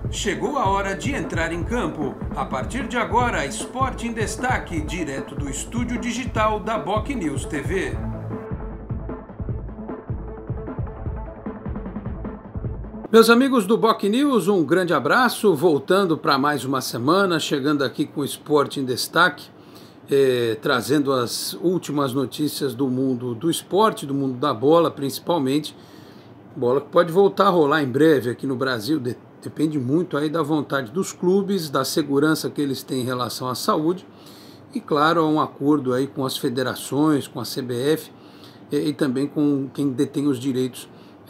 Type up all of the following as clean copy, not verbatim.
Chegou a hora de entrar em campo. A partir de agora, Esporte em Destaque, direto do estúdio digital da BocNews TV. Meus amigos do BocNews, um grande abraço, voltando para mais uma semana, chegando aqui com o Esporte em Destaque, trazendo as últimas notícias do mundo do esporte, do mundo da bola principalmente. Bola que pode voltar a rolar em breve aqui no Brasil, depende muito aí da vontade dos clubes, da segurança que eles têm em relação à saúde e, claro, um acordo aí com as federações, com a CBF e também com quem detém os direitos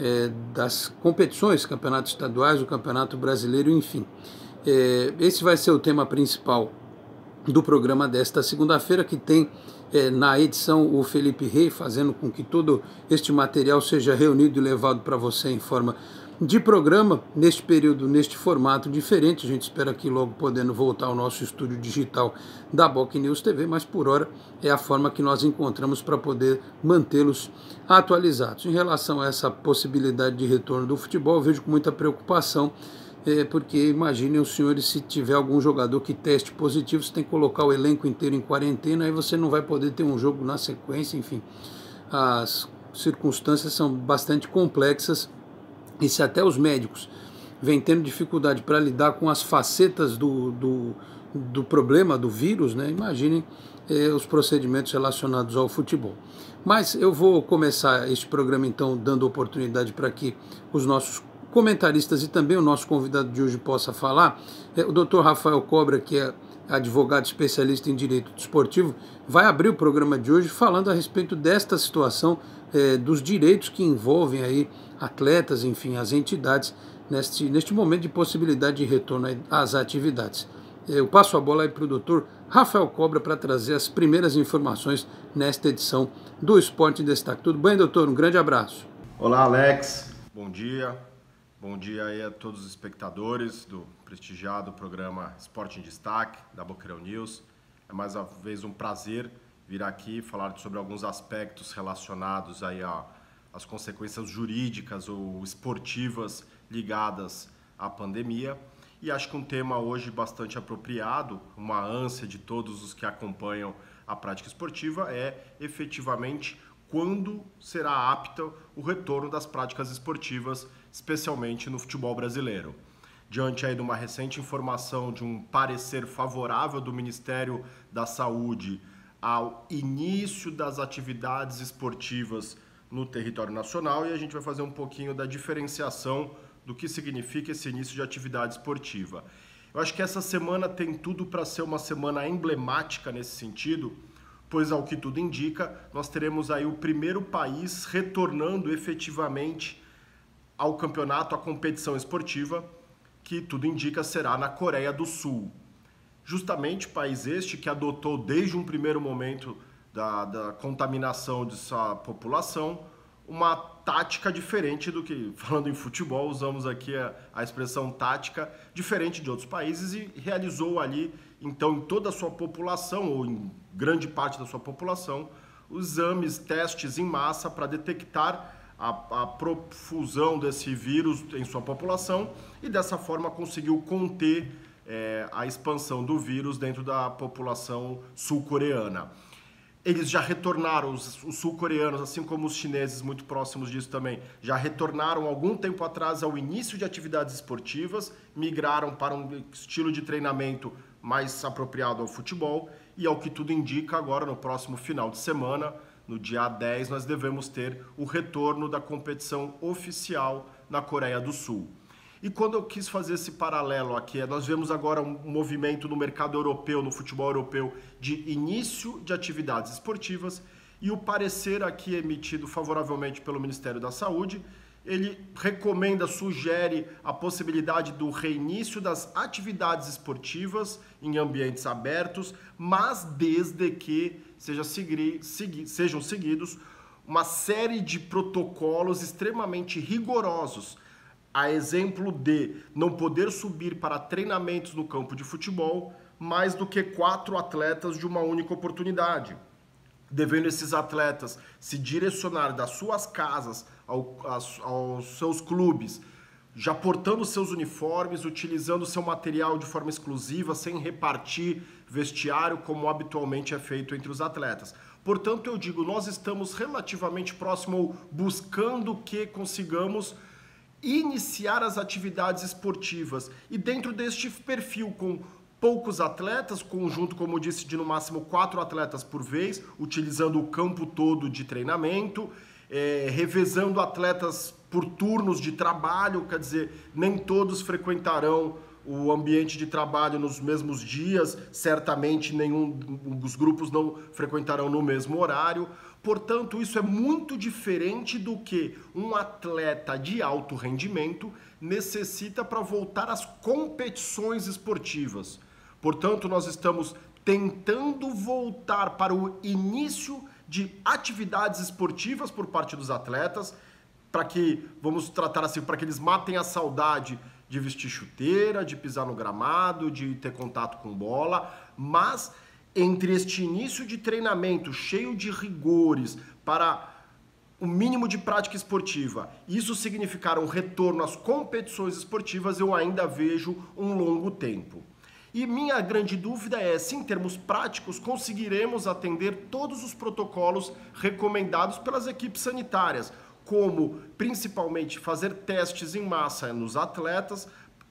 das competições, campeonatos estaduais, o campeonato brasileiro, enfim. Esse vai ser o tema principal do programa desta segunda-feira, que tem na edição o Felipe Rey, fazendo com que todo este material seja reunido e levado para você em forma de programa, neste período, neste formato diferente. A gente espera aqui logo podendo voltar ao nosso estúdio digital da BocNews TV, mas por hora é a forma que nós encontramos para poder mantê-los atualizados. Em relação a essa possibilidade de retorno do futebol, eu vejo com muita preocupação, porque imaginem os senhores, se tiver algum jogador que teste positivo, você tem que colocar o elenco inteiro em quarentena, aí você não vai poder ter um jogo na sequência, enfim. As circunstâncias são bastante complexas e se até os médicos vêm tendo dificuldade para lidar com as facetas do problema do vírus, né? Imaginem os procedimentos relacionados ao futebol. Mas eu vou começar este programa então dando oportunidade para que os nossos comentaristas e também o nosso convidado de hoje possa falar. O Dr. Rafael Cobra, que é advogado especialista em direito desportivo, vai abrir o programa de hoje falando a respeito desta situação, dos direitos que envolvem aí atletas, enfim, as entidades neste momento de possibilidade de retorno às atividades. Eu passo a bola aí para o Dr. Rafael Cobra para trazer as primeiras informações nesta edição do Esporte em Destaque. Tudo bem, doutor? Um grande abraço. Olá, Alex. Bom dia. Bom dia aí a todos os espectadores do prestigiado programa Esporte em Destaque da BocNews. É mais uma vez um prazer vir aqui falar sobre alguns aspectos relacionados aí às consequências jurídicas ou esportivas ligadas à pandemia. E acho que um tema hoje bastante apropriado, uma ânsia de todos os que acompanham a prática esportiva, é efetivamente quando será apto o retorno das práticas esportivas, especialmente no futebol brasileiro. Diante aí de uma recente informação de um parecer favorável do Ministério da Saúde ao início das atividades esportivas no território nacional, e a gente vai fazer um pouquinho da diferenciação do que significa esse início de atividade esportiva. Eu acho que essa semana tem tudo para ser uma semana emblemática nesse sentido, pois, ao que tudo indica, nós teremos aí o primeiro país retornando efetivamente ao campeonato, à competição esportiva, que tudo indica será na Coreia do Sul. Justamente país este que adotou desde um primeiro momento da contaminação de sua população uma tática diferente do que, falando em futebol, usamos aqui a expressão tática, diferente de outros países, e realizou ali, então, em toda a sua população, ou em grande parte da sua população, os exames, testes em massa para detectar a profusão desse vírus em sua população e, dessa forma, conseguiu conter a expansão do vírus dentro da população sul-coreana. Eles já retornaram, os sul-coreanos, assim como os chineses, muito próximos disso também, já retornaram algum tempo atrás ao início de atividades esportivas, migraram para um estilo de treinamento mais apropriado ao futebol e, ao que tudo indica, agora no próximo final de semana, no dia 10, nós devemos ter o retorno da competição oficial na Coreia do Sul. E quando eu quis fazer esse paralelo aqui, nós vemos agora um movimento no mercado europeu, no futebol europeu, de início de atividades esportivas, e o parecer aqui emitido favoravelmente pelo Ministério da Saúde, ele recomenda, sugere a possibilidade do reinício das atividades esportivas em ambientes abertos, mas desde que sejam seguidos uma série de protocolos extremamente rigorosos, a exemplo de não poder subir para treinamentos no campo de futebol mais do que 4 atletas de uma única oportunidade, devendo esses atletas se direcionar das suas casas aos seus clubes já portando seus uniformes, utilizando seu material de forma exclusiva, sem repartir vestiário, como habitualmente é feito entre os atletas. Portanto, eu digo, nós estamos relativamente próximo ou buscando que consigamos iniciar as atividades esportivas. E dentro deste perfil, com poucos atletas, conjunto, como disse, de no máximo 4 atletas por vez, utilizando o campo todo de treinamento, revezando atletas por turnos de trabalho, quer dizer, nem todos frequentarão o ambiente de trabalho nos mesmos dias, certamente nenhum dos grupos não frequentarão no mesmo horário. Portanto, isso é muito diferente do que um atleta de alto rendimento necessita para voltar às competições esportivas. Portanto, nós estamos tentando voltar para o início de atividades esportivas por parte dos atletas, para que, vamos tratar assim, para que eles matem a saudade de vestir chuteira, de pisar no gramado, de ter contato com bola, mas entre este início de treinamento cheio de rigores para o mínimo de prática esportiva, isso significar um retorno às competições esportivas, eu ainda vejo um longo tempo. E minha grande dúvida é se, em termos práticos, conseguiremos atender todos os protocolos recomendados pelas equipes sanitárias, como principalmente fazer testes em massa nos atletas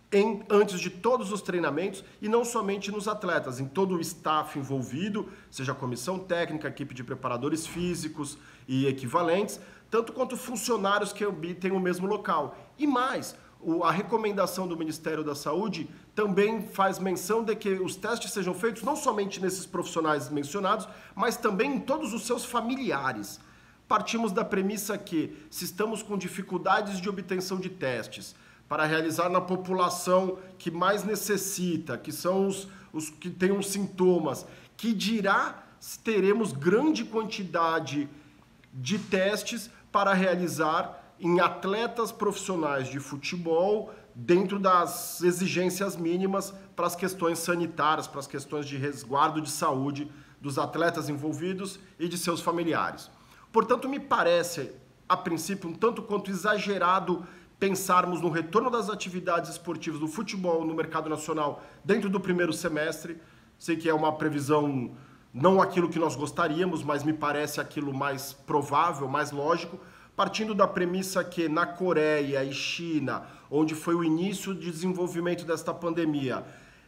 antes de todos os treinamentos, e não somente nos atletas, em todo o staff envolvido, seja a comissão técnica, equipe de preparadores físicos e equivalentes, tanto quanto funcionários que habitem o mesmo local. E mais, a recomendação do Ministério da Saúde também faz menção de que os testes sejam feitos não somente nesses profissionais mencionados, mas também em todos os seus familiares. Partimos da premissa que, se estamos com dificuldades de obtenção de testes para realizar na população que mais necessita, que são os que têm os sintomas, que dirá se teremos grande quantidade de testes para realizar em atletas profissionais de futebol, dentro das exigências mínimas para as questões sanitárias, para as questões de resguardo de saúde dos atletas envolvidos e de seus familiares. Portanto, me parece, a princípio, um tanto quanto exagerado pensarmos no retorno das atividades esportivas do futebol no mercado nacional dentro do primeiro semestre. Sei que é uma previsão, não aquilo que nós gostaríamos, mas me parece aquilo mais provável, mais lógico, partindo da premissa que na Coreia e China, onde foi o início de desenvolvimento desta pandemia,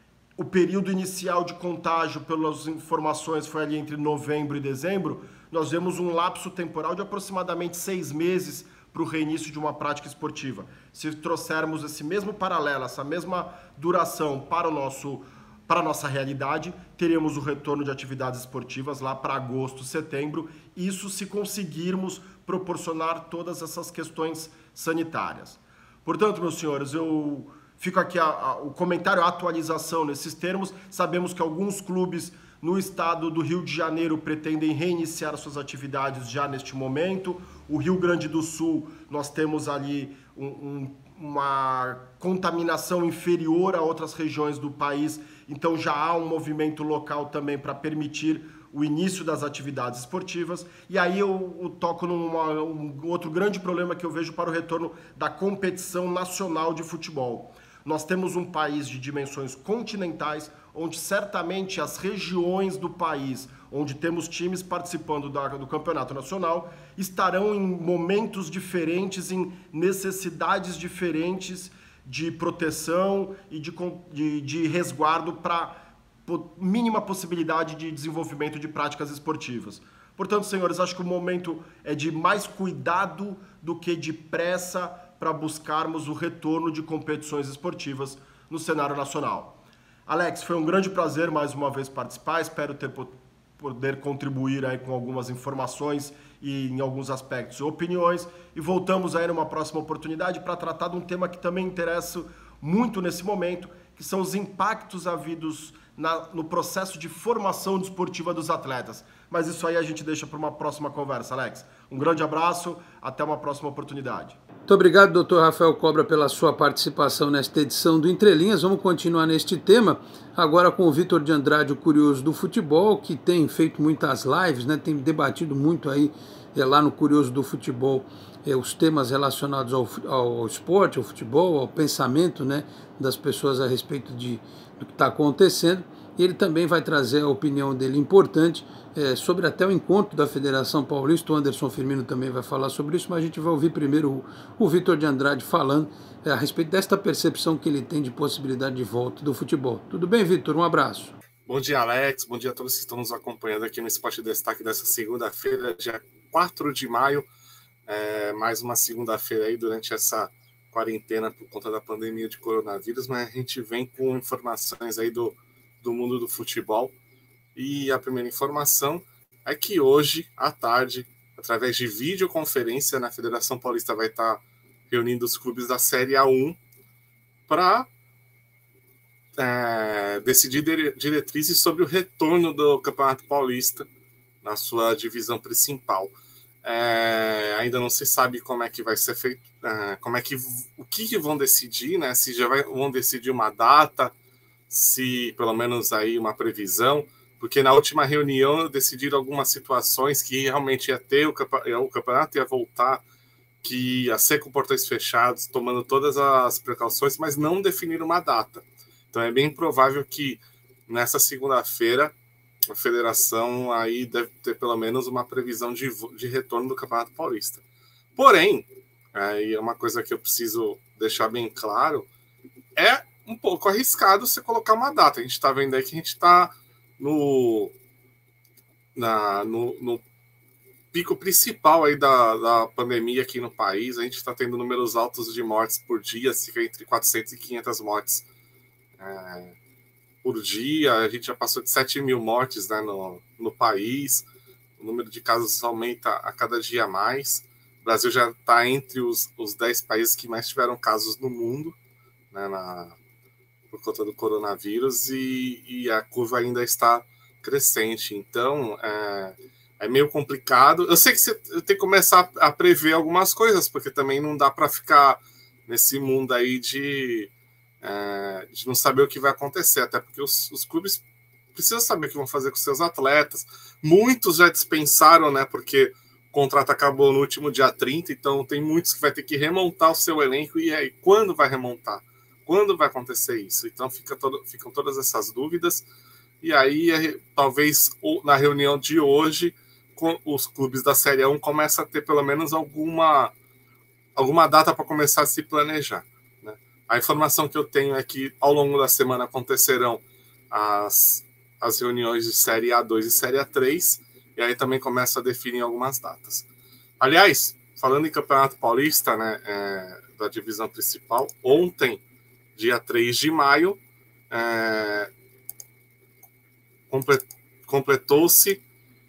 o período inicial de contágio, pelas informações, foi ali entre novembro e dezembro, nós vemos um lapso temporal de aproximadamente 6 meses para o reinício de uma prática esportiva. Se trouxermos esse mesmo paralelo, essa mesma duração para a nossa realidade, teremos o retorno de atividades esportivas lá para agosto, setembro, isso se conseguirmos proporcionar todas essas questões sanitárias. Portanto, meus senhores, eu fico aqui o comentário, a atualização nesses termos. Sabemos que alguns clubes no estado do Rio de Janeiro pretendem reiniciar suas atividades já neste momento. O Rio Grande do Sul, nós temos ali uma contaminação inferior a outras regiões do país, então já há um movimento local também para permitir o início das atividades esportivas. E aí eu toco num outro grande problema que eu vejo para o retorno da competição nacional de futebol. Nós temos um país de dimensões continentais, onde certamente as regiões do país, onde temos times participando do campeonato nacional, estarão em momentos diferentes, em necessidades diferentes de proteção e de resguardo para mínima possibilidade de desenvolvimento de práticas esportivas. Portanto, senhores, acho que o momento é de mais cuidado do que de pressa para buscarmos o retorno de competições esportivas no cenário nacional. Alex, foi um grande prazer mais uma vez participar, espero poder contribuir aí com algumas informações e em alguns aspectos opiniões, e voltamos aí numa próxima oportunidade para tratar de um tema que também interessa muito nesse momento, que são os impactos havidos no processo de formação desportiva dos atletas. Mas isso aí a gente deixa para uma próxima conversa, Alex. Um grande abraço, até uma próxima oportunidade. Muito obrigado, Dr. Rafael Cobra, pela sua participação nesta edição do Entre Linhas. Vamos continuar neste tema, agora com o Vitor de Andrade, o curioso do futebol, que tem feito muitas lives, né? Tem debatido muito aí lá no Curioso do Futebol os temas relacionados ao esporte, ao futebol, ao pensamento, né, das pessoas a respeito do que está acontecendo. E ele também vai trazer a opinião dele importante sobre até o encontro da Federação Paulista. O Anderson Firmino também vai falar sobre isso, mas a gente vai ouvir primeiro o Vitor de Andrade falando a respeito desta percepção que ele tem de possibilidade de volta do futebol. Tudo bem, Vitor? Um abraço. Bom dia, Alex. Bom dia a todos que estão nos acompanhando aqui no Esporte Destaque dessa segunda-feira, dia 4 de maio. Mais uma segunda-feira aí durante essa quarentena por conta da pandemia de coronavírus, mas a gente vem com informações aí do mundo do futebol. E a primeira informação é que hoje, à tarde, através de videoconferência, a Federação Paulista vai estar reunindo os clubes da Série A1 para decidir diretrizes sobre o retorno do Campeonato Paulista na sua divisão principal. Ainda não se sabe como é que vai ser feito, o que vão decidir, né? Se já vão decidir uma data, se pelo menos aí uma previsão, porque na última reunião decidiram algumas situações que realmente ia ter o campeonato ia voltar, que ia ser com portões fechados, tomando todas as precauções, mas não definiram uma data. Então é bem provável que nessa segunda-feira a federação aí deve ter pelo menos uma previsão de retorno do Campeonato Paulista. Porém, aí é uma coisa que eu preciso deixar bem claro, é um pouco arriscado você colocar uma data. A gente está vendo aí que a gente está no pico principal aí da pandemia aqui no país. A gente está tendo números altos de mortes por dia, fica entre 400 e 500 mortes por dia. A gente já passou de 7 mil mortes, né, no país. O número de casos aumenta a cada dia mais. O Brasil já está entre os 10 países que mais tiveram casos no mundo, né, por conta do coronavírus, e a curva ainda está crescente. Então, é meio complicado. Eu sei que você tem que começar a prever algumas coisas, porque também não dá para ficar nesse mundo aí de não saber o que vai acontecer, até porque os clubes precisam saber o que vão fazer com seus atletas. Muitos já dispensaram, né, porque o contrato acabou no último dia 30, então tem muitos que vai ter que remontar o seu elenco, e aí, quando vai remontar? Quando vai acontecer isso? Então ficam todas essas dúvidas, e aí talvez na reunião de hoje com os clubes da Série 1 começa a ter pelo menos alguma data para começar a se planejar, né? A informação que eu tenho é que ao longo da semana acontecerão as reuniões de Série A2 e Série A3, e aí também começa a definir algumas datas. Aliás, falando em Campeonato Paulista, né, da divisão principal, ontem, dia 3 de maio, completou-se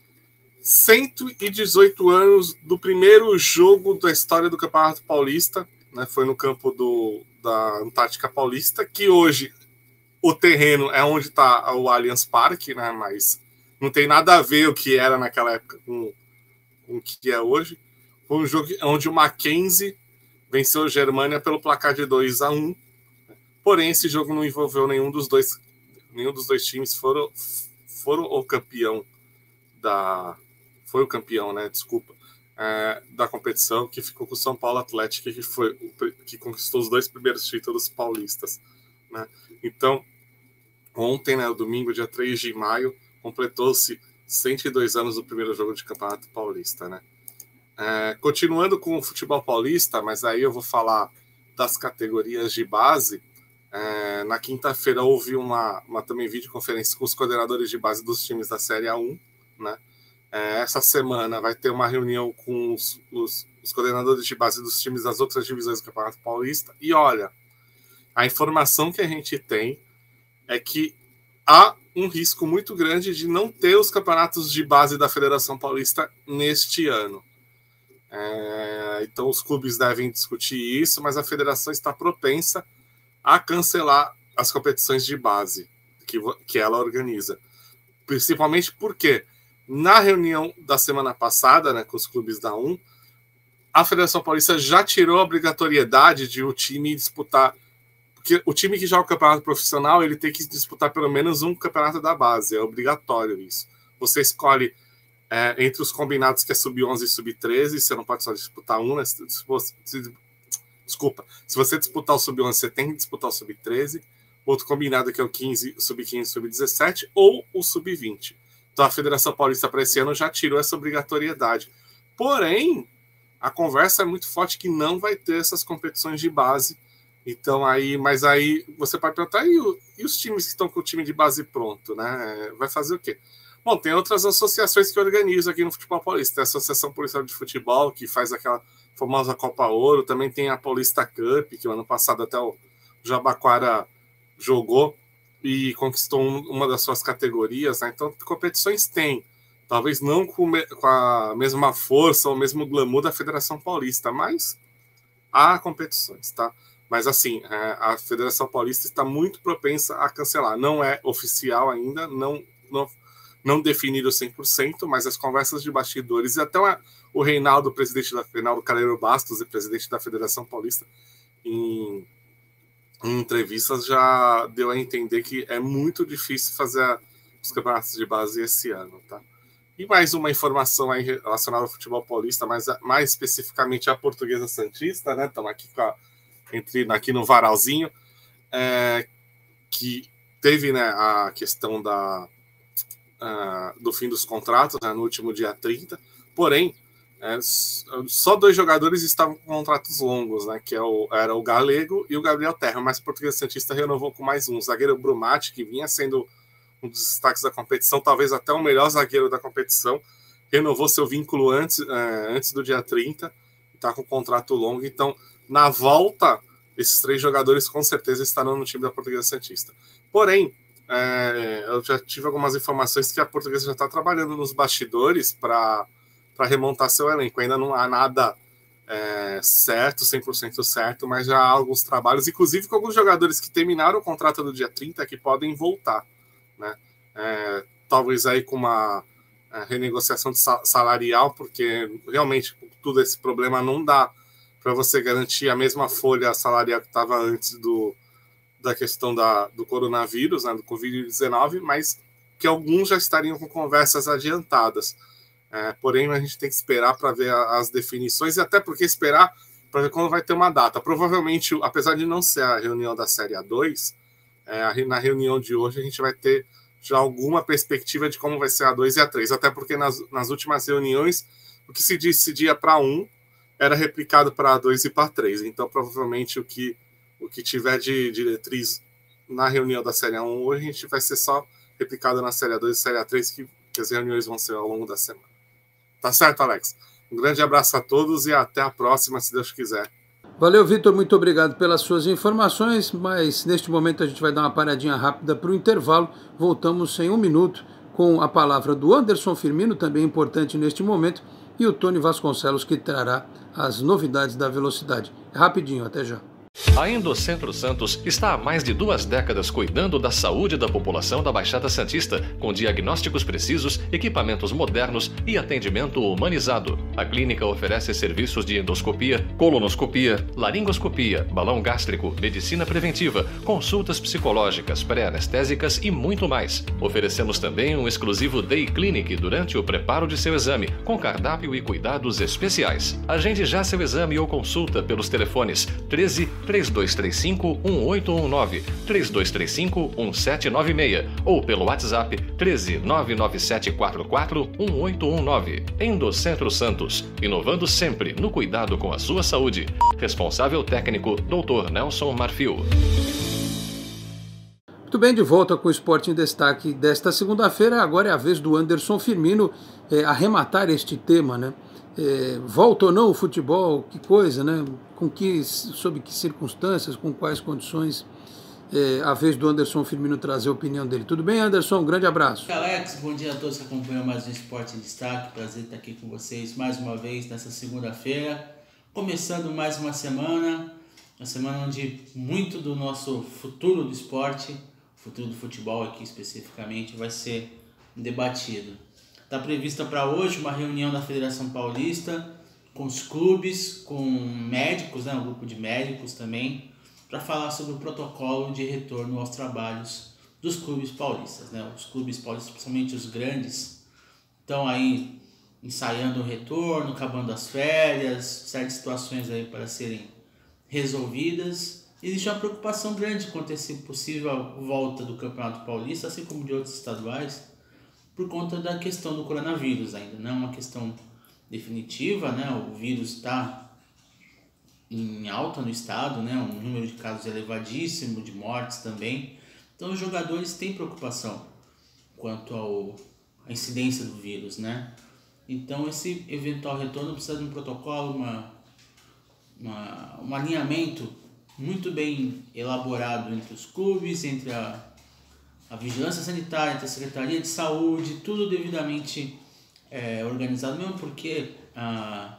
118 anos do primeiro jogo da história do Campeonato Paulista, né? Foi no campo da Antártica Paulista, que hoje o terreno é onde está o Allianz Parque, né? Mas não tem nada a ver o que era naquela época com o que é hoje. Foi um jogo onde o Mackenzie venceu o Germânia pelo placar de 2-1. Porém, esse jogo não envolveu nenhum dos dois times. Foram o campeão foi o campeão, né? Desculpa, da competição, que ficou com o São Paulo Atlético, que conquistou os 2 primeiros títulos paulistas, né? Então, ontem, né, o domingo, dia 3 de maio, completou-se 102 anos do primeiro jogo de Campeonato Paulista, né? Continuando com o futebol paulista, mas aí eu vou falar das categorias de base. Na quinta-feira houve uma também videoconferência com os coordenadores de base dos times da Série A1, né? Essa semana vai ter uma reunião com os coordenadores de base dos times das outras divisões do Campeonato Paulista. E olha, a informação que a gente tem é que há um risco muito grande de não ter os campeonatos de base da Federação Paulista neste ano. Então os clubes devem discutir isso, mas a federação está propensa a cancelar as competições de base que ela organiza. Principalmente porque na reunião da semana passada, né, com os clubes da 1, a Federação Paulista já tirou a obrigatoriedade de o time disputar, porque o time que joga o campeonato profissional, ele tem que disputar pelo menos um campeonato da base, é obrigatório isso. Você escolhe entre os combinados que é sub-11 e sub-13, você não pode só disputar um, né? Desculpa, se você disputar o sub-11, você tem que disputar o sub-13, outro combinado que é o 15, sub-15, sub-17 ou o sub-20. Então a Federação Paulista para esse ano já tirou essa obrigatoriedade. Porém, a conversa é muito forte que não vai ter essas competições de base. Então mas aí você pode perguntar, e os times que estão com o time de base pronto, né? Vai fazer o quê? Bom, tem outras associações que organizam aqui no futebol paulista. Tem a Associação Paulista de Futebol, que faz aquela famosa Copa Ouro. Também tem a Paulista Cup, que o ano passado até o Jabaquara jogou e conquistou uma das suas categorias, né? Então, competições tem. Talvez não com a mesma força ou o mesmo glamour da Federação Paulista, mas há competições, tá? Mas, assim, a Federação Paulista está muito propensa a cancelar. Não é oficial ainda, não definido 100%, mas as conversas de bastidores e até o Reinaldo, presidente da Reinaldo Calheiro Bastos, e presidente da Federação Paulista, em entrevistas já deu a entender que é muito difícil fazer os campeonatos de base esse ano, tá? E mais uma informação aí relacionada ao futebol paulista, mais especificamente a Portuguesa Santista, né? Estamos aqui aqui no varalzinho, que teve, né, a questão do fim dos contratos, né, no último dia 30, porém só 2 jogadores estavam com contratos longos, né, que era o Galego e o Gabriel Terra, mas o Portuguesa Santista renovou com mais um, o zagueiro Brumati, que vinha sendo um dos destaques da competição, talvez até o melhor zagueiro da competição, renovou seu vínculo antes do dia 30, está com contrato longo, então na volta esses 3 jogadores com certeza estarão no time da Portuguesa Santista. Porém, eu já tive algumas informações que a Portuguesa já está trabalhando nos bastidores para remontar seu elenco. Ainda não há nada certo, 100% certo, mas já há alguns trabalhos, inclusive com alguns jogadores que terminaram o contrato do dia 30 que podem voltar, né? Talvez aí com uma renegociação salarial, porque realmente com tudo esse problema não dá para você garantir a mesma folha salarial que estava antes da questão do coronavírus, né, do Covid-19, mas que alguns já estariam com conversas adiantadas. Porém, a gente tem que esperar para ver as definições, e até porque esperar para ver quando vai ter uma data. Provavelmente, apesar de não ser a reunião da Série A2, na reunião de hoje a gente vai ter já alguma perspectiva de como vai ser a 2 e a 3, até porque nas últimas reuniões o que se decidia para 1 era replicado para a 2 e para a 3, então provavelmente o que tiver de diretriz na reunião da Série A1 hoje, a gente vai ser só replicado na Série A2 e Série A3, que as reuniões vão ser ao longo da semana. Tá certo, Alex? Um grande abraço a todos e até a próxima, se Deus quiser. Valeu, Vitor, muito obrigado pelas suas informações, mas neste momento a gente vai dar uma paradinha rápida para o intervalo. Voltamos em 1 minuto com a palavra do Anderson Firmino, também importante neste momento, e o Tony Vasconcelos, que trará as novidades da velocidade. Rapidinho, até já. A Endocentro Santos está há mais de 2 décadas cuidando da saúde da população da Baixada Santista, com diagnósticos precisos, equipamentos modernos e atendimento humanizado. A clínica oferece serviços de endoscopia, colonoscopia, laringoscopia, balão gástrico, medicina preventiva, consultas psicológicas, pré-anestésicas e muito mais. Oferecemos também um exclusivo Day Clinic durante o preparo de seu exame, com cardápio e cuidados especiais. Agende já seu exame ou consulta pelos telefones 13-3235-1819, 3235-1796 ou pelo WhatsApp 13-99744-1819. Endocentro Santos, inovando sempre no cuidado com a sua saúde. Responsável técnico, Dr. Nelson Marfil. Muito bem, de volta com o Esporte em Destaque desta segunda-feira. Agora é a vez do Anderson Firmino arrematar este tema, né? Volta ou não o futebol, que coisa, né? Sob que circunstâncias, com quais condições, a vez do Anderson Firmino trazer a opinião dele. Tudo bem, Anderson? Um grande abraço. Alex, bom dia a todos que acompanham mais um Esporte em Destaque. Prazer estar aqui com vocês mais uma vez nessa segunda-feira, começando mais uma semana onde muito do nosso futuro do esporte, futuro do futebol aqui especificamente, vai ser debatido. Está prevista para hoje uma reunião da Federação Paulista com os clubes, com médicos, né, um grupo de médicos também, para falar sobre o protocolo de retorno aos trabalhos dos clubes paulistas, né? Os clubes paulistas, principalmente os grandes, estão aí ensaiando o retorno, acabando as férias, certas situações aí para serem resolvidas. Existe uma preocupação grande quanto a essa possível volta do Campeonato Paulista, assim como de outros estaduais, por conta da questão do coronavírus ainda. Não é uma questão definitiva, né? O vírus está em alta no estado, né? Um número de casos elevadíssimo, de mortes também. Então os jogadores têm preocupação quanto à incidência do vírus, né? Então esse eventual retorno precisa de um protocolo, um alinhamento muito bem elaborado entre os clubes, entre a vigilância sanitária, entre a Secretaria de Saúde, tudo devidamente organizado, mesmo porque a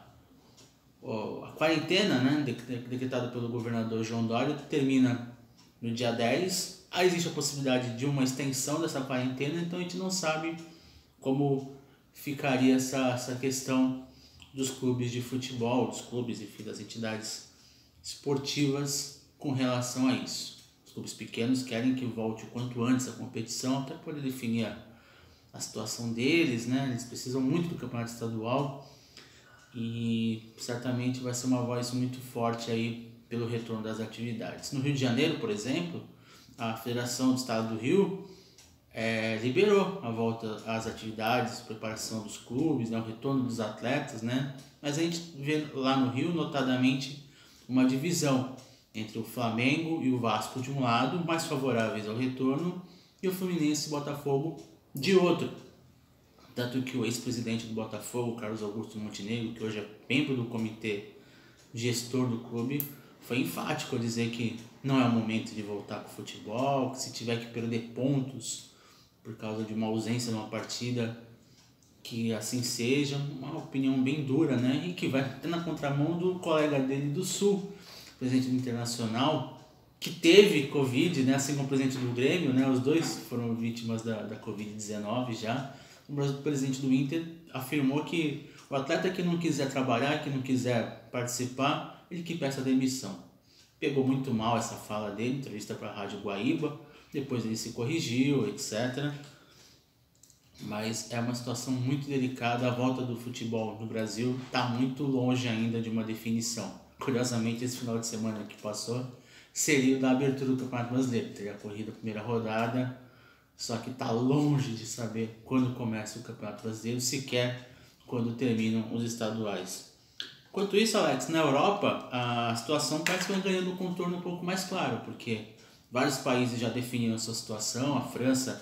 quarentena, né, decretada pelo governador João Dória, termina no dia 10. Aí existe a possibilidade de uma extensão dessa quarentena, então a gente não sabe como ficaria essa questão dos clubes de futebol, dos clubes, enfim, das entidades esportivas com relação a isso. Os clubes pequenos querem que volte o quanto antes a competição, até poder definir a situação deles, né? Eles precisam muito do campeonato estadual e certamente vai ser uma voz muito forte aí pelo retorno das atividades. No Rio de Janeiro, por exemplo, a Federação do Estado do Rio liberou a volta às atividades, preparação dos clubes, né, o retorno dos atletas, né? Mas a gente vê lá no Rio, notadamente, uma divisão entre o Flamengo e o Vasco de um lado, mais favoráveis ao retorno, e o Fluminense e o Botafogo de outro. Tanto que o ex-presidente do Botafogo, Carlos Augusto Montenegro, que hoje é membro do comitê gestor do clube, foi enfático a dizer que não é o momento de voltar com o futebol, que se tiver que perder pontos por causa de uma ausência numa partida, que assim seja. Uma opinião bem dura, né? E que vai até na contramão do colega dele do Sul, presidente do Internacional, que teve Covid, né? Assim como o presidente do Grêmio, né? Os dois foram vítimas da Covid-19 já. O presidente do Inter afirmou que o atleta que não quiser trabalhar, que não quiser participar, ele que peça demissão. Pegou muito mal essa fala dele, entrevista para a Rádio Guaíba, depois ele se corrigiu, etc. Mas é uma situação muito delicada. A volta do futebol no Brasil está muito longe ainda de uma definição. Curiosamente, esse final de semana que passou seria o da abertura do Campeonato Brasileiro. Teria corrido a primeira rodada, só que está longe de saber quando começa o Campeonato Brasileiro, sequer quando terminam os estaduais. Enquanto isso, Alex, na Europa, a situação parece que vai ganhando um contorno um pouco mais claro, porque vários países já definiram a sua situação. A França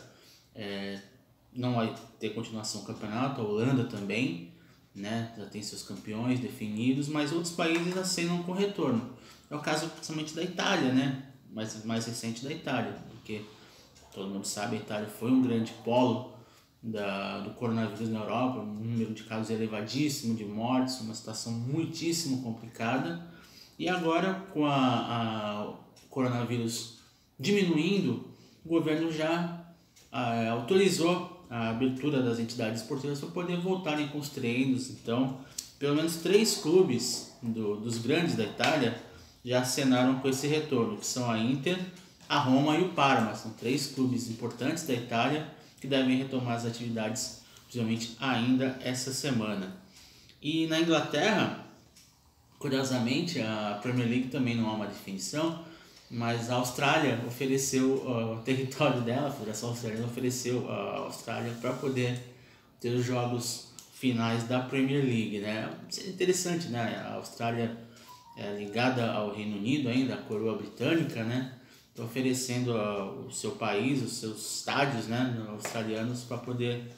não vai ter continuação do campeonato, a Holanda também, né, já tem seus campeões definidos, mas outros países acenam com retorno. É o caso principalmente da Itália, né, mais recente da Itália, porque todo mundo sabe, a Itália foi um grande polo do coronavírus na Europa, um número de casos elevadíssimo, de mortes, uma situação muitíssimo complicada. E agora, com o coronavírus diminuindo, o governo já autorizou a abertura das entidades esportivas para poder voltarem com os treinos. Então, pelo menos 3 clubes dos grandes da Itália já acenaram com esse retorno, que são a Inter, a Roma e o Parma. São 3 clubes importantes da Itália que devem retomar as atividades, principalmente ainda essa semana. E na Inglaterra, curiosamente, a Premier League também não há uma definição, mas a Austrália ofereceu o território dela, a Federação Australiana ofereceu a Austrália para poder ter os jogos finais da Premier League, né? Seria interessante, né? A Austrália é ligada ao Reino Unido ainda, a coroa britânica, né? Está oferecendo o seu país, os seus estádios, né, australianos, para poder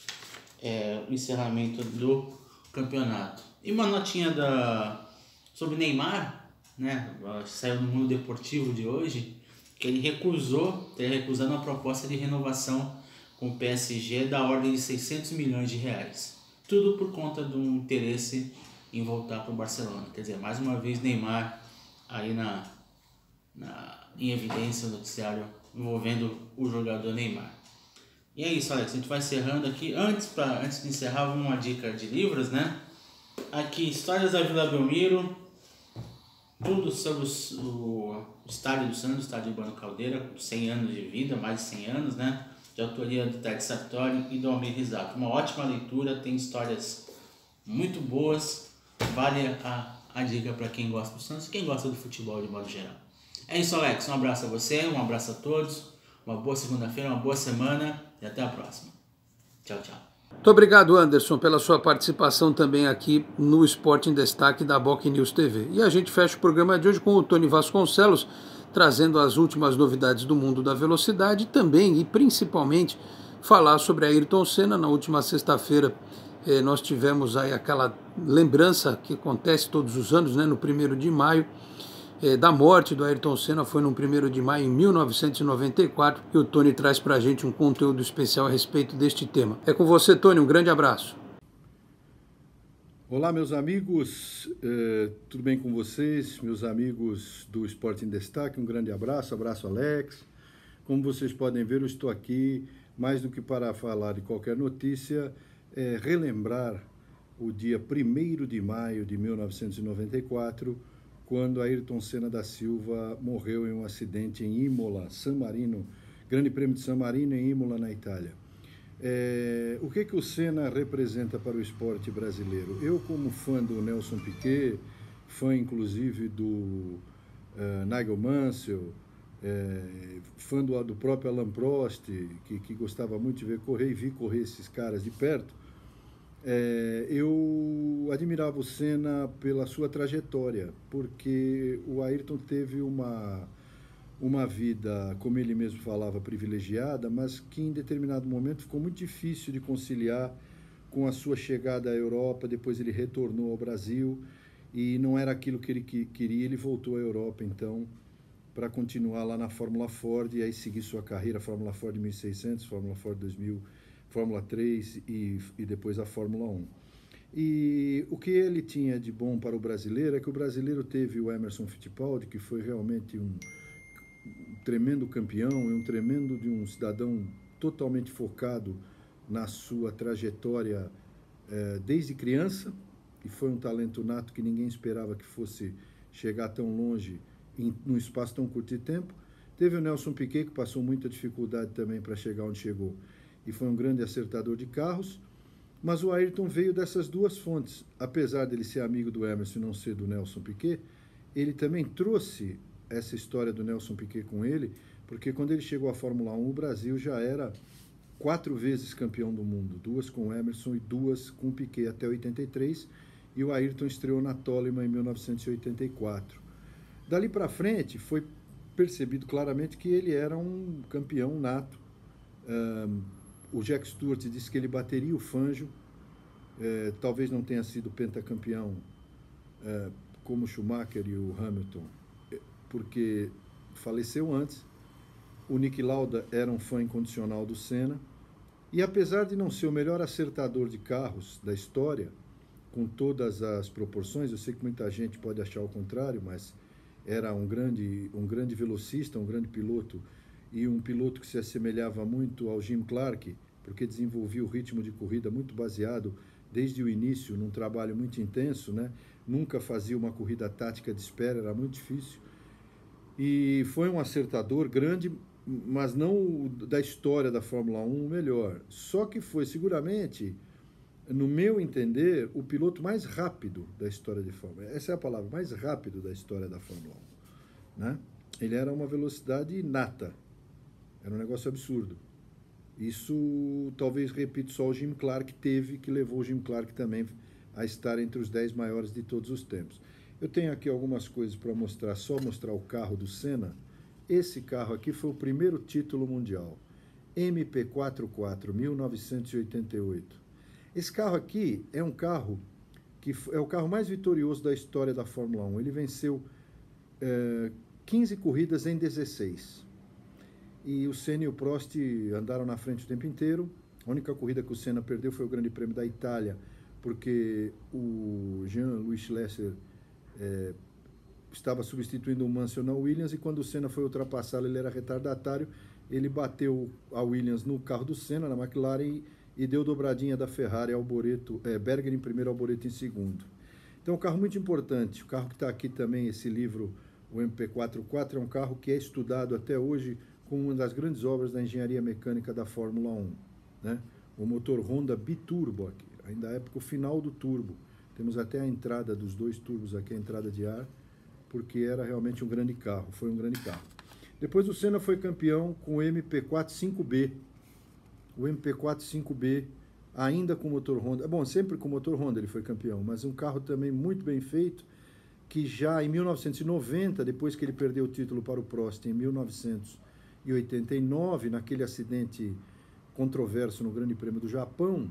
o encerramento do campeonato. E uma notinha sobre Neymar, né, saiu no Mundo Deportivo de hoje, que ele teria recusado uma proposta de renovação com o PSG da ordem de 600 milhões de reais. Tudo por conta do interesse em voltar para o Barcelona. Quer dizer, mais uma vez Neymar aí em evidência no noticiário envolvendo o jogador Neymar. E é isso, Alex, a gente vai encerrando aqui. Antes de encerrar, vamos uma dica de livros, né? Aqui, Histórias da Vila Belmiro, tudo sobre o estádio do Santos, o estádio Urbano Caldeira, com 100 anos de vida, mais de 100 anos, né? de autoria do Ted Sartori e do Almir Risato. Uma ótima leitura, tem histórias muito boas, vale a dica para quem gosta do Santos e quem gosta do futebol de modo geral. É isso, Alex, um abraço a você, um abraço a todos, uma boa segunda-feira, uma boa semana e até a próxima. Tchau, tchau. Muito obrigado, Anderson, pela sua participação também aqui no Esporte em Destaque da Boc News TV. E a gente fecha o programa de hoje com o Tony Vasconcelos, trazendo as últimas novidades do mundo da velocidade e também, e principalmente, falar sobre Ayrton Senna. Na última sexta-feira nós tivemos aí aquela lembrança que acontece todos os anos, né, no 1º de maio, da morte do Ayrton Senna. Foi no 1º de maio em 1994, e o Tony traz pra gente um conteúdo especial a respeito deste tema. É com você, Tony, um grande abraço. Olá, meus amigos, tudo bem com vocês? Meus amigos do Esporte em Destaque, um grande abraço, Alex. Como vocês podem ver, eu estou aqui mais do que para falar de qualquer notícia, relembrar o dia 1º de maio de 1994, quando Ayrton Senna da Silva morreu em um acidente em Imola, San Marino, Grande Prêmio de San Marino em Imola, na Itália. O que o Senna representa para o esporte brasileiro? Eu, como fã do Nelson Piquet, fã inclusive do Nigel Mansell, fã do próprio Alain Prost, que gostava muito de ver correr e vi correr esses caras de perto, eu admirava o Senna pela sua trajetória, porque o Ayrton teve uma vida, como ele mesmo falava, privilegiada, mas que em determinado momento ficou muito difícil de conciliar com a sua chegada à Europa. Depois ele retornou ao Brasil e não era aquilo que ele queria. Ele voltou à Europa, então, para continuar lá na Fórmula Ford e aí seguir sua carreira, Fórmula Ford 1600, Fórmula Ford 2000, Fórmula 3 e depois a Fórmula 1. E o que ele tinha de bom para o brasileiro é que o brasileiro teve o Emerson Fittipaldi, que foi realmente um tremendo campeão, de um cidadão totalmente focado na sua trajetória desde criança, e foi um talento nato que ninguém esperava que fosse chegar tão longe num espaço tão curto de tempo. Teve o Nelson Piquet, que passou muita dificuldade também para chegar onde chegou, e foi um grande acertador de carros, mas o Ayrton veio dessas duas fontes. Apesar dele ser amigo do Emerson e não ser do Nelson Piquet, ele também trouxe essa história do Nelson Piquet com ele, porque quando ele chegou à Fórmula 1, o Brasil já era 4 vezes campeão do mundo, 2 com o Emerson e 2 com o Piquet até 83, e o Ayrton estreou na Toleman em 1984. Dali para frente, foi percebido claramente que ele era um campeão nato. O Jack Stewart disse que ele bateria o Fangio, talvez não tenha sido pentacampeão como o Schumacher e o Hamilton, porque faleceu antes. O Niki Lauda era um fã incondicional do Senna, e apesar de não ser o melhor acertador de carros da história, com todas as proporções, eu sei que muita gente pode achar o contrário, mas era um grande velocista, um grande piloto, e um piloto que se assemelhava muito ao Jim Clark, porque desenvolvia o ritmo de corrida muito baseado, desde o início, num trabalho muito intenso, né? Nunca fazia uma corrida tática de espera, era muito difícil. E foi um acertador grande, mas não da história da Fórmula 1 o melhor. Só que foi, seguramente, no meu entender, o piloto mais rápido da história de Fórmula 1. Essa é a palavra, mais rápido da história da Fórmula 1. Né? Ele era uma velocidade inata. Era um negócio absurdo. Isso, talvez, repito, só o Jim Clark teve, que levou o Jim Clark também a estar entre os 10 maiores de todos os tempos. Eu tenho aqui algumas coisas para mostrar, só mostrar o carro do Senna. Esse carro aqui foi o primeiro título mundial, MP44, 1988. Esse carro aqui é um carro que é o carro mais vitorioso da história da Fórmula 1. Ele venceu 15 corridas em 16. E o Senna e o Prost andaram na frente o tempo inteiro. A única corrida que o Senna perdeu foi o Grande Prêmio da Itália, porque o Jean-Louis Schlesser estava substituindo o Mansell na Williams, e quando o Senna foi ultrapassá-lo, ele era retardatário, ele bateu a Williams no carro do Senna, na McLaren, e deu dobradinha da Ferrari ao Berger em primeiro, ao Boreto em segundo. Então, um carro muito importante. O carro que está aqui também, esse livro, o MP44, é um carro que é estudado até hoje como uma das grandes obras da engenharia mecânica da Fórmula 1, né? O motor Honda biturbo aqui, ainda é época o final do turbo. Temos até a entrada dos 2 turbos aqui, a entrada de ar, porque era realmente um grande carro, foi um grande carro. Depois o Senna foi campeão com o MP4 5B. O MP4 5B, ainda com motor Honda. Bom, sempre com motor Honda ele foi campeão, mas um carro também muito bem feito, que já em 1990, depois que ele perdeu o título para o Prost em 1989, naquele acidente controverso no Grande Prêmio do Japão,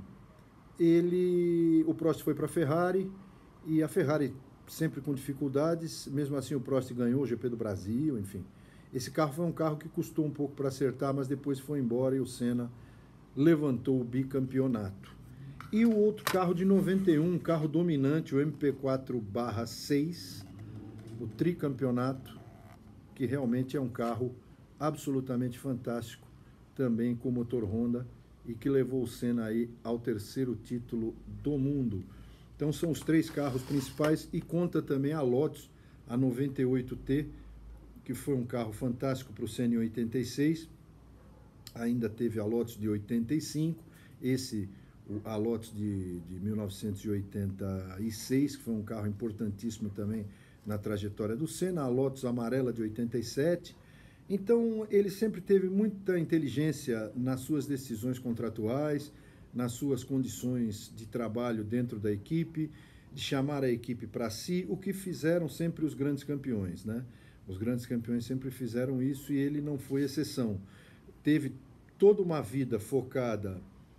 o Prost foi para a Ferrari, e a Ferrari sempre com dificuldades, mesmo assim o Prost ganhou o GP do Brasil, enfim. Esse carro foi um carro que custou um pouco para acertar, mas depois foi embora e o Senna levantou o bicampeonato. E o outro carro de 91, um carro dominante, o MP4/6, o tricampeonato, que realmente é um carro absolutamente fantástico, também com motor Honda, e que levou o Senna aí ao 3º título do mundo. Então são os 3 carros principais, e conta também a Lotus, a 98T, que foi um carro fantástico para o Senna em 86, ainda teve a Lotus de 85, a Lotus de 1986, que foi um carro importantíssimo também na trajetória do Senna, a Lotus amarela de 87. Então, ele sempre teve muita inteligência nas suas decisões contratuais, nas suas condições de trabalho dentro da equipe, de chamar a equipe para si, o que fizeram sempre os grandes campeões, né? Os grandes campeões sempre fizeram isso e ele não foi exceção. Teve toda uma vida focada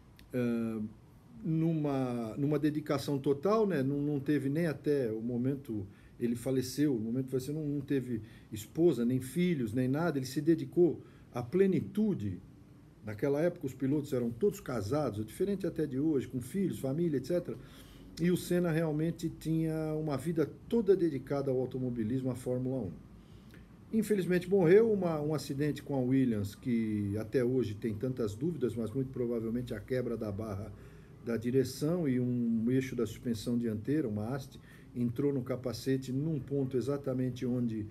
numa dedicação total, né? Não teve nem até o momento... Ele faleceu, no momento que faleceu, não teve esposa, nem filhos, nem nada. Ele se dedicou à plenitude. Naquela época, os pilotos eram todos casados, diferente até de hoje, com filhos, família, etc. E o Senna realmente tinha uma vida toda dedicada ao automobilismo, à Fórmula 1. Infelizmente morreu, um acidente com a Williams, que até hoje tem tantas dúvidas, mas muito provavelmente a quebra da barra da direção e um eixo da suspensão dianteira, uma haste, entrou no capacete num ponto exatamente onde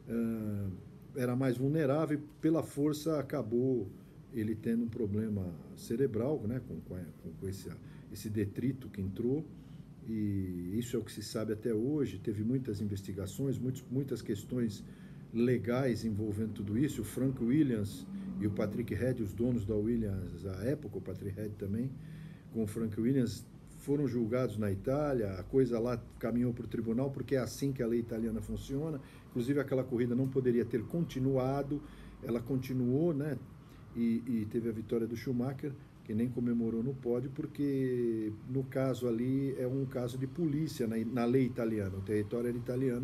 era mais vulnerável, e pela força acabou ele tendo um problema cerebral, né, com esse detrito que entrou, e isso é o que se sabe até hoje. Teve muitas investigações, muitas questões legais envolvendo tudo isso. O Frank Williams e o Patrick Head, os donos da Williams à época, o Patrick Head também, com o Frank Williams, foram julgados na Itália. A coisa lá caminhou para o tribunal, porque é assim que a lei italiana funciona. Inclusive, aquela corrida não poderia ter continuado, ela continuou, né? E teve a vitória do Schumacher, que nem comemorou no pódio, porque no caso ali é um caso de polícia na lei italiana, o território era italiano,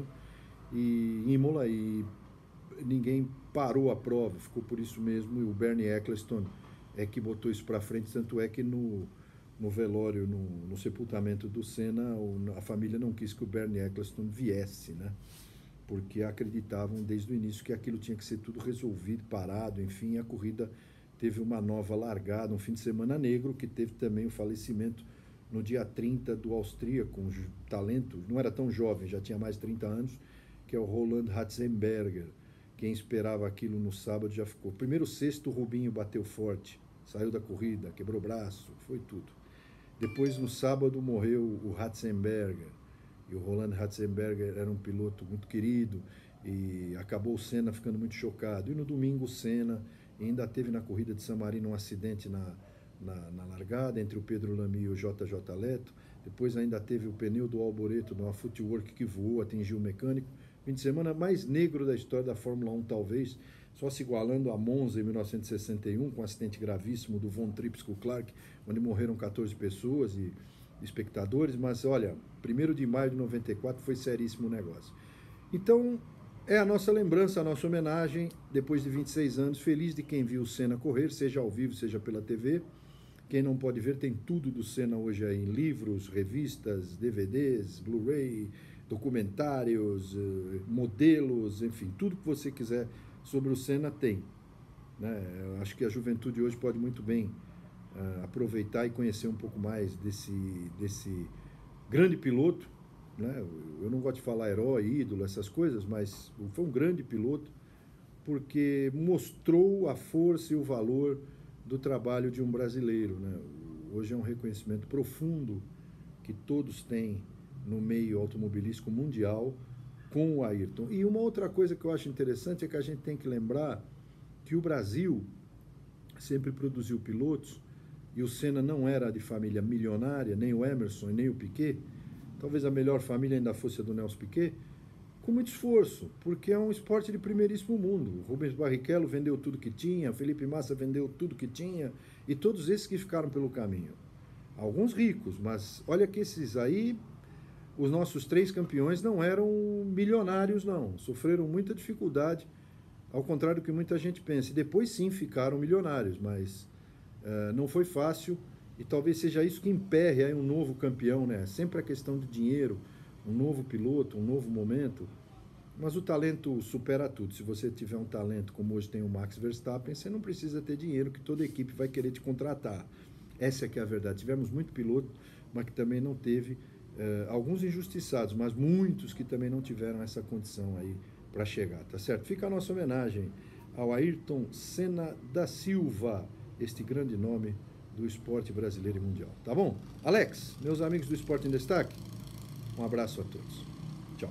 e Imola, e ninguém parou a prova, ficou por isso mesmo, e o Bernie Ecclestone é que botou isso para frente, tanto é que no velório, no sepultamento do Senna, a família não quis que o Bernie Ecclestone viesse, né? Porque acreditavam desde o início que aquilo tinha que ser tudo resolvido, parado, enfim, a corrida teve uma nova largada, um fim de semana negro, que teve também o falecimento no dia 30 do austríaco, um talento, não era tão jovem, já tinha mais de 30 anos, que é o Roland Ratzenberger. Quem esperava aquilo no sábado já ficou. Primeiro sexto, o Rubinho bateu forte, saiu da corrida, quebrou o braço, foi tudo. Depois, no sábado, morreu o Ratzenberger. E o Roland Ratzenberger era um piloto muito querido, e acabou o Senna ficando muito chocado. E no domingo, o Senna ainda teve na corrida de San Marino um acidente na largada entre o Pedro Lamy e o JJ Leto. Depois ainda teve o pneu do Alboreto numa footwork que voou, atingiu o mecânico. Fim de semana mais negro da história da Fórmula 1, talvez, só se igualando a Monza em 1961, com um acidente gravíssimo do Von Trips com o Clark, onde morreram 14 pessoas e espectadores. Mas olha, 1º de maio de 94 foi seríssimo o negócio. Então, é a nossa lembrança, a nossa homenagem, depois de 26 anos, feliz de quem viu o Senna correr, seja ao vivo, seja pela TV. Quem não pode ver, tem tudo do Senna hoje aí, em livros, revistas, DVDs, Blu-ray, documentários, modelos, enfim, tudo que você quiser sobre o Senna tem, né? Eu acho que a juventude hoje pode muito bem aproveitar e conhecer um pouco mais desse grande piloto, né? Eu não gosto de falar herói, ídolo, essas coisas, mas foi um grande piloto, porque mostrou a força e o valor do trabalho de um brasileiro, né? Hoje é um reconhecimento profundo que todos têm no meio automobilístico mundial com o Ayrton. E uma outra coisa que eu acho interessante é que a gente tem que lembrar que o Brasil sempre produziu pilotos, e o Senna não era de família milionária, nem o Emerson e nem o Piquet, talvez a melhor família ainda fosse a do Nelson Piquet, com muito esforço, porque é um esporte de primeiríssimo mundo. O Rubens Barrichello vendeu tudo que tinha, Felipe Massa vendeu tudo que tinha, e todos esses que ficaram pelo caminho. Alguns ricos, mas olha que esses aí, os nossos 3 campeões não eram milionários, não. Sofreram muita dificuldade, ao contrário do que muita gente pensa. E depois sim ficaram milionários, mas não foi fácil, e talvez seja isso que emperre aí um novo campeão, né? Sempre a questão de dinheiro, um novo piloto, um novo momento, mas o talento supera tudo. Se você tiver um talento como hoje tem o Max Verstappen, você não precisa ter dinheiro, que toda equipe vai querer te contratar. Essa é que é a verdade. Tivemos muito piloto, mas que também não teve, alguns injustiçados, mas muitos que também não tiveram essa condição aí para chegar, tá certo? Fica a nossa homenagem ao Ayrton Senna da Silva, este grande nome do esporte brasileiro e mundial, tá bom? Alex, meus amigos do Esporte em Destaque, um abraço a todos. Tchau.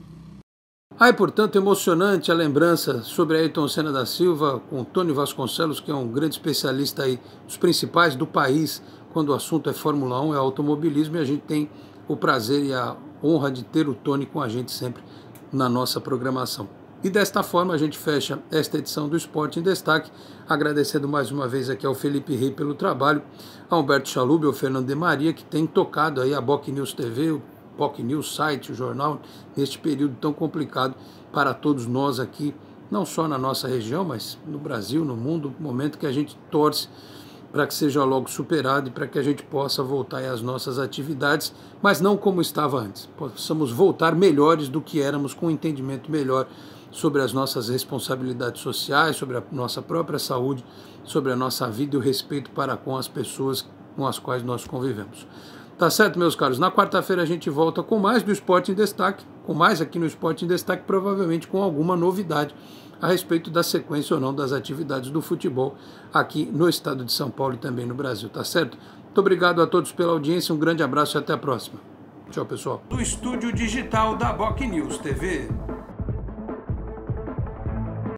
Aí, portanto, emocionante a lembrança sobre Ayrton Senna da Silva com Tony Vasconcelos, que é um grande especialista aí, dos principais do país, quando o assunto é Fórmula 1, é automobilismo, e a gente tem o prazer e a honra de ter o Tony com a gente sempre na nossa programação. E desta forma a gente fecha esta edição do Esporte em Destaque, agradecendo mais uma vez aqui ao Felipe Rey pelo trabalho, a Humberto Chalub, ao Fernando de Maria, que tem tocado aí a Boc News TV, o Boc News site, o jornal, neste período tão complicado para todos nós aqui, não só na nossa região, mas no Brasil, no mundo, momento que a gente torce para que seja logo superado e para que a gente possa voltar às nossas atividades, mas não como estava antes. Possamos voltar melhores do que éramos, com um entendimento melhor sobre as nossas responsabilidades sociais, sobre a nossa própria saúde, sobre a nossa vida e o respeito para com as pessoas com as quais nós convivemos. Tá certo, meus caros? Na quarta-feira a gente volta com mais do Esporte em Destaque, com mais aqui no Esporte em Destaque, provavelmente com alguma novidade a respeito da sequência ou não das atividades do futebol aqui no estado de São Paulo e também no Brasil, tá certo? Muito obrigado a todos pela audiência, um grande abraço e até a próxima. Tchau, pessoal. Do estúdio digital da Boc News TV.